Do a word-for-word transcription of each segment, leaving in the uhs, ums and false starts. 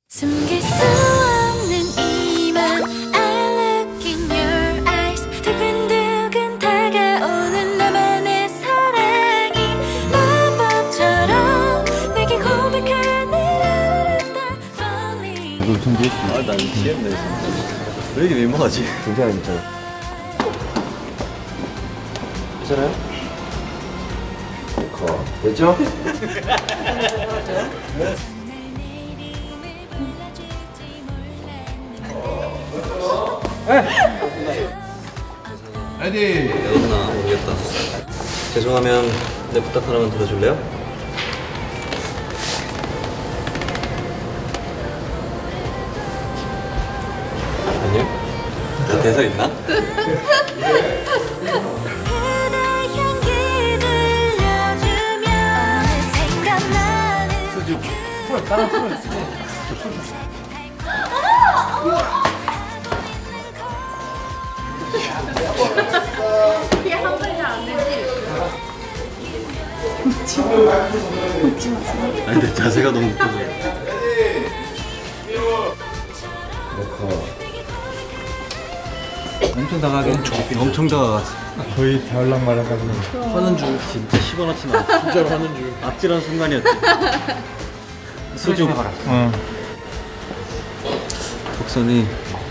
숨길 수 없는 이만 I look in your eyes 두근두근 다가오는 나만의 사랑이 마법처럼 내게 고백하는 알았다 falling. 너 준비했지? 아, 난 미치겠네. 왜 이렇게 민망하지? 괜찮아 괜찮아. 괜찮아요? 거 됐죠? 레디. 여러분아, 모르겠다. 죄송하면 내 부탁 하나만 들어줄래요? 아니요? 나 대사 있나? 풀어 따라 풀어. 이게 한 번이 안 되지. 아니, 근데 자세가 너무 웃겨서. 엄청 다가게. 엄청, 엄청 다가갔어. 거의 다을락 말하다고. 하는 줄 진짜 시원하지 마. 진짜로 하는 줄. 앞질한 순간이었지. 수중. 어. 턱선이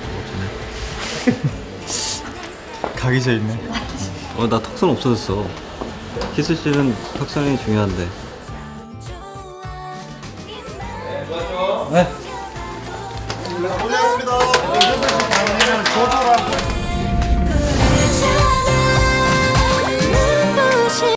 각이 져 있네. 어, 나 턱선 없어졌어. 키스실은 턱선이 중요한데. 네. 고생하셨습니다.